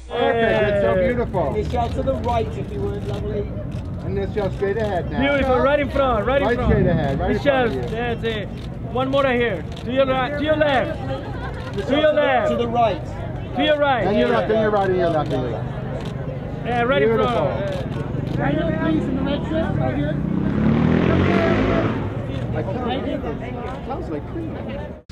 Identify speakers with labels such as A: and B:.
A: Perfect, it's so beautiful.
B: Nichelle to the right if you would, lovely.
A: And Nichelle straight ahead now.
C: Beautiful, right in front, right in front.
A: Straight ahead, right
C: Nichelle,
A: in front of you.
C: that's it. One more right here. To your right, to your left. To your left.
B: To the right.
C: To your right.
A: Then your left, then your right, and your left, and your left.
C: Yeah, right in front.
B: Please, in the red shirt, right here.
A: Sounds like cream.